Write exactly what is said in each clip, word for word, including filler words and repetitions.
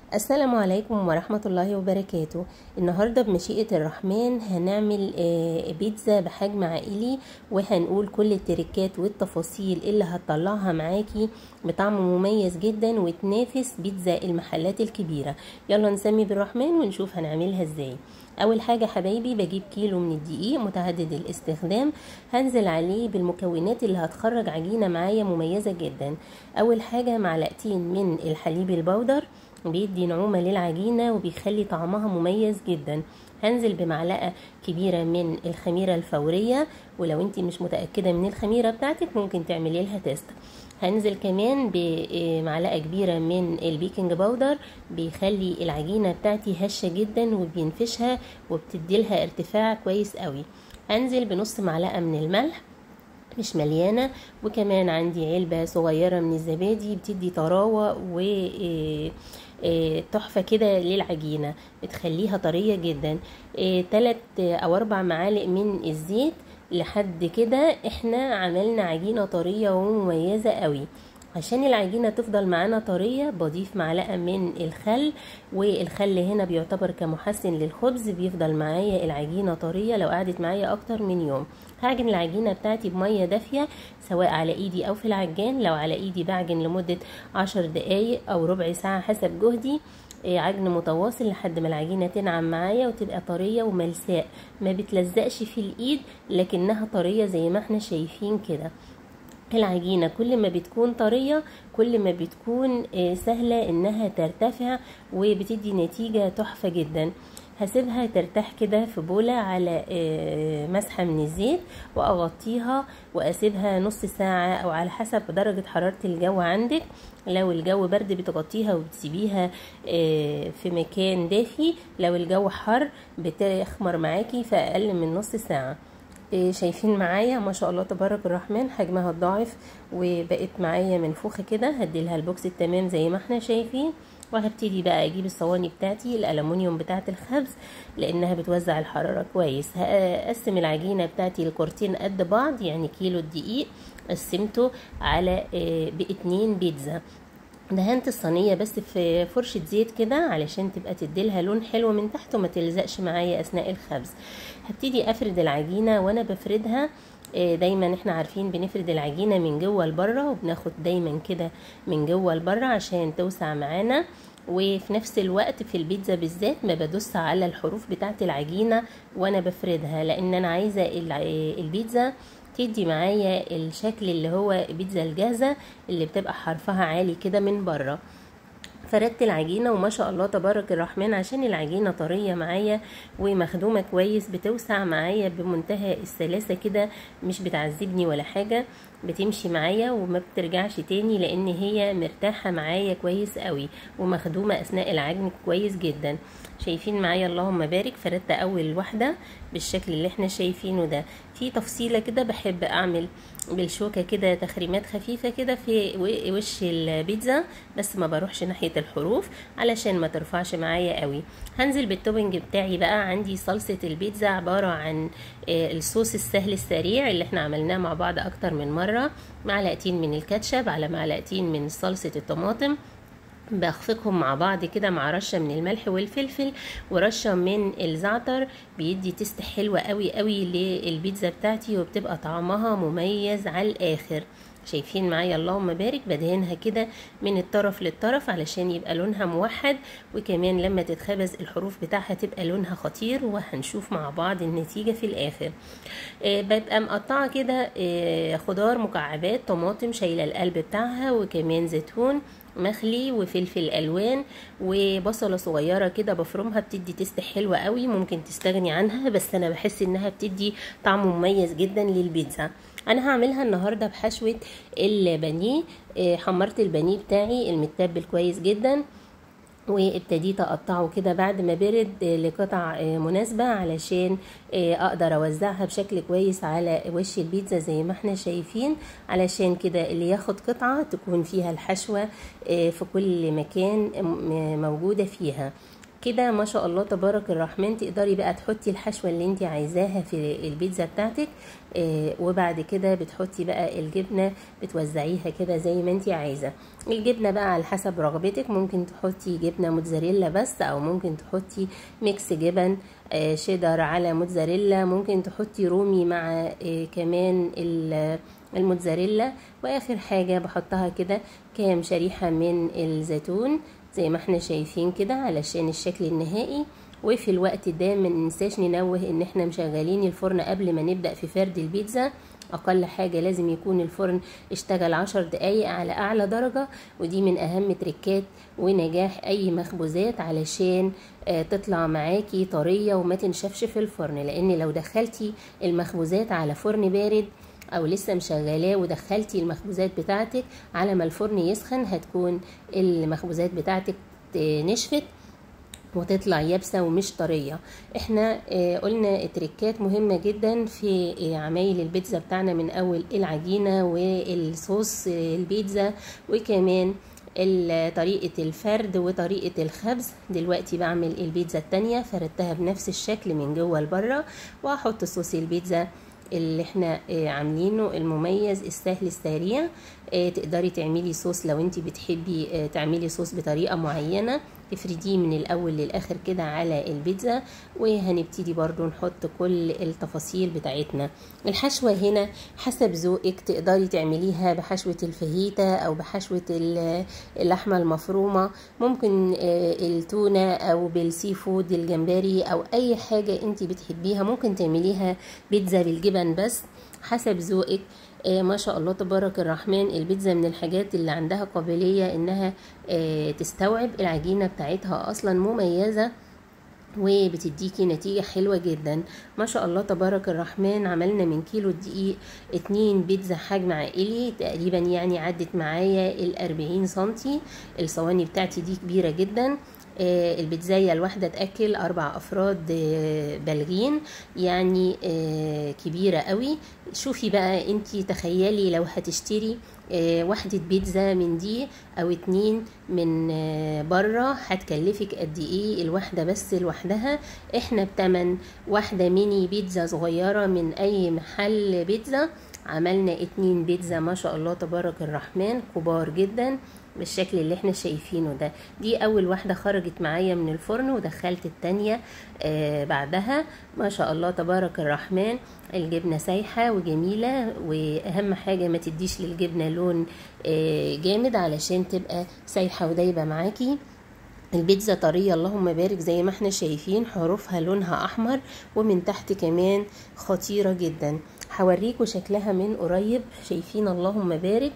السلام عليكم ورحمة الله وبركاته. النهاردة بمشيئة الرحمن هنعمل بيتزا بحجم عائلي، وهنقول كل التركات والتفاصيل اللي هتطلعها معاكي بطعم مميز جدا وتنافس بيتزا المحلات الكبيرة. يلا نسمي بالرحمن ونشوف هنعملها ازاي. اول حاجة حبايبي بجيب كيلو من الدقيق متعدد الاستخدام، هنزل عليه بالمكونات اللي هتخرج عجينة معايا مميزة جدا. اول حاجة معلقتين من الحليب البودر، بيدي نعومة للعجينة وبيخلي طعمها مميز جدا. هنزل بمعلقة كبيرة من الخميرة الفورية، ولو انت مش متأكدة من الخميرة بتاعتك ممكن تعملي لها تيست. هنزل كمان بمعلقة كبيرة من البيكنج باودر، بيخلي العجينة بتاعتي هشة جدا وبينفشها وبتدي لها ارتفاع كويس قوي. هنزل بنص معلقة من الملح مش مليانة، وكمان عندي علبة صغيرة من الزبادي بتدي طراوة و تحفة كده للعجينة، بتخليها طرية جدا. تلات او اربع معالق من الزيت. لحد كده احنا عملنا عجينة طرية ومميزة قوي. عشان العجينة تفضل معانا طرية بضيف معلقة من الخل، والخل هنا بيعتبر كمحسن للخبز، بيفضل معايا العجينة طرية لو قعدت معايا اكتر من يوم. هعجن العجينة بتاعتي بمية دافية سواء على ايدي او في العجان. لو على ايدي بعجن لمدة عشر دقايق او ربع ساعة حسب جهدي، عجن متواصل لحد ما العجينة تنعم معايا وتبقى طرية وملساء، ما بتلزقش في الايد لكنها طرية زي ما احنا شايفين كده. العجينة كل ما بتكون طرية كل ما بتكون سهلة انها ترتفع وبتدي نتيجة تحفة جدا. هسيبها ترتاح كده في بولة على مسحة من الزيت، واغطيها واسيبها نص ساعة او على حسب درجة حرارة الجو عندك. لو الجو برد بتغطيها وبتسيبيها في مكان دافي، لو الجو حر بتخمر معاكي في اقل من نص ساعة. شايفين معايا ما شاء الله تبارك الرحمن حجمها اتضاعف وبقت معايا منفوخه كده. هديلها البوكس التمام زي ما احنا شايفين، وهبتدي بقى اجيب الصواني بتاعتي الالومنيوم بتاعه الخبز لانها بتوزع الحراره كويس. هقسم العجينه بتاعتي لكورتين قد بعض، يعني كيلو الدقيق قسمته على باتنين بيتزا. دهنت الصينيه بس في فرشه زيت كده علشان تبقى تديلها لون حلو من تحت وما تلزقش معايا اثناء الخبز. هبتدي افرد العجينه، وانا بفردها دايما احنا عارفين بنفرد العجينه من جوه لبره، وبناخد دايما كده من جوه لبره عشان توسع معانا. وفي نفس الوقت في البيتزا بالذات ما بدوس على الحروف بتاعه العجينه وانا بفردها، لان انا عايزه البيتزا تدي معايا الشكل اللي هو بيتزا الجاهزة اللي بتبقى حرفها عالي كده من بره. فردت العجينة وما شاء الله تبارك الرحمن عشان العجينة طرية معايا ومخدومة كويس، بتوسع معايا بمنتهى السلاسة كده، مش بتعذبني ولا حاجة، بتمشي معايا وما بترجعش تاني لان هي مرتاحة معايا كويس قوي ومخدومة اثناء العجن كويس جدا. شايفين معايا اللهم بارك. فردت اول واحدة بالشكل اللي احنا شايفينه ده. في تفصيلة كده بحب اعمل بالشوكة كده تخريمات خفيفة كده في وش البيتزا، بس ما بروحش ناحية الحروف علشان ما ترفعش معايا قوي. هنزل بالتوبنج بتاعي بقى. عندي صلصة البيتزا عبارة عن الصوص السهل السريع اللي احنا عملناه مع بعض اكتر من مرة، معلقتين من الكاتشب على معلقتين من صلصة الطماطم، بخفقهم مع بعض كده مع رشة من الملح والفلفل ورشة من الزعتر، بيدي تست حلوة قوي قوي للبيتزا بتاعتي وبتبقى طعمها مميز على الاخر. شايفين معايا اللهم بارك. بدهنها كده من الطرف للطرف علشان يبقى لونها موحد، وكمان لما تتخبز الحروف بتاعها تبقى لونها خطير، وهنشوف مع بعض النتيجة في الاخر. آه ببقى مقطعة كده آه خضار مكعبات، طماطم شايلة القلب بتاعها، وكمان زيتون مخلي وفلفل الوان وبصله صغيره كده بفرمها، بتدي تست حلوه قوي. ممكن تستغني عنها بس انا بحس انها بتدي طعم مميز جدا للبيتزا. انا هعملها النهارده بحشوه البانيه. حمرت البانيه بتاعي المتبل كويس جدا، وابتديت اقطعه كده بعد ما برد لقطع مناسبة علشان اقدر اوزعها بشكل كويس على وش البيتزا زي ما احنا شايفين، علشان كده اللي ياخد قطعة تكون فيها الحشوة في كل مكان موجودة فيها. كده ما شاء الله تبارك الرحمن. تقدري بقى تحطي الحشوة اللي انت عايزاها في البيتزا بتاعتك، آه وبعد كده بتحطي بقى الجبنة، بتوزعيها كده زي ما انت عايزة. الجبنة بقى على حسب رغبتك، ممكن تحطي جبنة موتزاريلا بس، او ممكن تحطي ميكس جبن، آه شيدر على موتزاريلا، ممكن تحطي رومي مع آه كمان الموتزاريلا. واخر حاجة بحطها كده كام شريحة من الزيتون زي ما احنا شايفين كده علشان الشكل النهائي. وفي الوقت ده ما ننساش ننوه ان احنا مشغلين الفرن قبل ما نبدأ في فرد البيتزا. اقل حاجة لازم يكون الفرن اشتغل عشر دقايق على اعلى درجة، ودي من اهم تريكات ونجاح اي مخبوزات علشان اه تطلع معاكي طرية وما تنشفش في الفرن. لان لو دخلتي المخبوزات على فرن بارد او لسه مشغلاه ودخلتي المخبوزات بتاعتك على ما الفرن يسخن، هتكون المخبوزات بتاعتك نشفت وتطلع يابسه ومش طريه. احنا اه قلنا تريكات مهمه جدا في اه عمايل البيتزا بتاعنا، من اول العجينه والصوص البيتزا وكمان طريقة الفرد وطريقة الخبز. دلوقتي بعمل البيتزا التانية، فردتها بنفس الشكل من جوه لبره، وهحط صوص البيتزا اللي احنا عاملينه المميز السهل السريع. تقدري تعملي صوص لو انت بتحبي تعملي صوص بطريقة معينة، تفرديه من الاول للاخر كده على البيتزا. وهنبتدي برضو نحط كل التفاصيل بتاعتنا. الحشوة هنا حسب ذوقك، تقدري تعمليها بحشوة الفاهيتا او بحشوة اللحمة المفرومة، ممكن التونة او بالسي فود الجمبري او اي حاجة انت بتحبيها. ممكن تعمليها بيتزا بالجبن بس حسب ذوقك. آه ما شاء الله تبارك الرحمن. البيتزا من الحاجات اللي عندها قابلية انها آه تستوعب. العجينة بتاعتها اصلا مميزة وبتديكي نتيجة حلوة جدا ما شاء الله تبارك الرحمن. عملنا من كيلو الدقيق اتنين بيتزا حجم عائلي تقريبا، يعني عدت معايا الاربعين سنتي. الصواني بتاعتي دي كبيرة جدا. آه البيتزاية الواحدة تأكل أربع أفراد آه بالغين، يعني آه كبيرة قوي. شوفي بقى انتي تخيلي لو هتشتري آه واحدة بيتزا من دي أو اتنين من آه برا، هتكلفك قد ايه الواحدة بس لوحدها. احنا بتمن واحدة ميني بيتزا صغيرة من أي محل بيتزا عملنا اتنين بيتزا ما شاء الله تبارك الرحمن كبار جدا بالشكل اللي احنا شايفينه ده. دي اول واحدة خرجت معايا من الفرن، ودخلت التانية آه بعدها. ما شاء الله تبارك الرحمن. الجبنة سايحة وجميلة، واهم حاجة ما تديش للجبنة لون آه جامد علشان تبقى سايحة ودايبة معاكي. البيتزا طرية اللهم بارك زي ما احنا شايفين، حروفها لونها احمر ومن تحت كمان خطيرة جدا. هوريكم شكلها من قريب. شايفين اللهم بارك.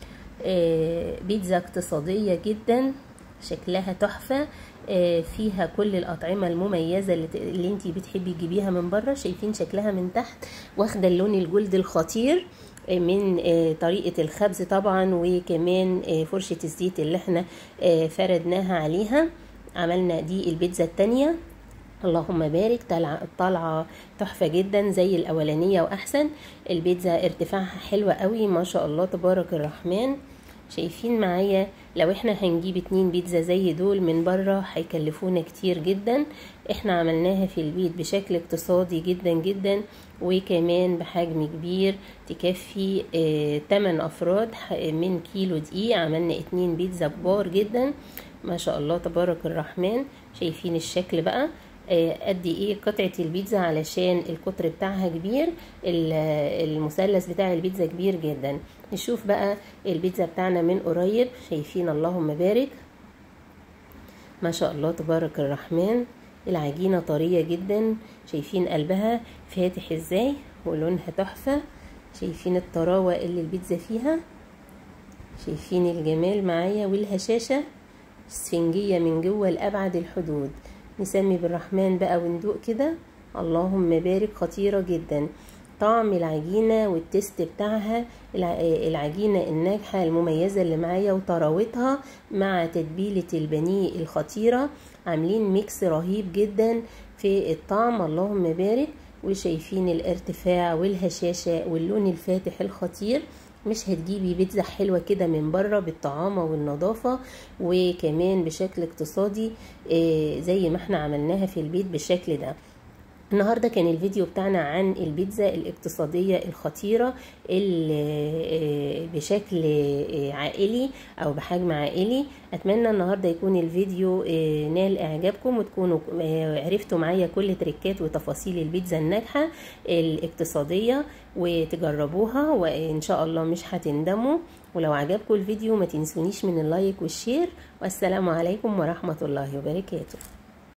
آه بيتزا اقتصادية جدا، شكلها تحفة. آه فيها كل الأطعمة المميزة اللي, اللي انتي بتحبي تجيبيها من بره. شايفين شكلها من تحت واخدة اللون الجلد الخطير آه من آه طريقة الخبز طبعا، وكمان آه فرشة الزيت اللي احنا آه فردناها عليها. عملنا دي البيتزا التانية اللهم بارك. طالعه تحفه جدا زي الاولانيه واحسن. البيتزا ارتفاعها حلوه قوي ما شاء الله تبارك الرحمن. شايفين معايا لو احنا هنجيب اتنين بيتزا زي دول من بره هيكلفونا كتير جدا. احنا عملناها في البيت بشكل اقتصادي جدا جدا، وكمان بحجم كبير تكفي اه تمن افراد. من كيلو دقيق عملنا اتنين بيتزا كبار جدا ما شاء الله تبارك الرحمن. شايفين الشكل بقى قد ايه قطعة البيتزا علشان القطر بتاعها كبير. المثلث بتاع البيتزا كبير جدا. نشوف بقى البيتزا بتاعنا من قريب. شايفين اللهم بارك ما شاء الله تبارك الرحمن. العجينة طرية جدا، شايفين قلبها فاتح ازاي ولونها تحفة. شايفين الطراوة اللي البيتزا فيها، شايفين الجمال معايا، والهشاشة اسفنجية من جوه لأبعد الحدود. نسمي بالرحمن بقى وندوق كده اللهم بارك. خطيرة جدا. طعم العجينة والتست بتاعها، العجينة الناجحة المميزة اللي معايا وطراوتها مع تتبيلة البانيه الخطيرة، عاملين ميكس رهيب جدا في الطعم اللهم بارك. وشايفين الارتفاع والهشاشة واللون الفاتح الخطير. مش هتجيبي بيتزا حلوة كده من بره بالطعامة والنظافة وكمان بشكل اقتصادي زي ما احنا عملناها في البيت بالشكل ده. النهاردة كان الفيديو بتاعنا عن البيتزا الاقتصادية الخطيرة اللي بشكل عائلي او بحجم عائلي. اتمنى النهاردة يكون الفيديو نال اعجابكم وتكونوا عرفتوا معايا كل تريكات وتفاصيل البيتزا الناجحة الاقتصادية وتجربوها وان شاء الله مش هتندموا. ولو عجبكم الفيديو ما تنسونيش من اللايك والشير، والسلام عليكم ورحمة الله وبركاته.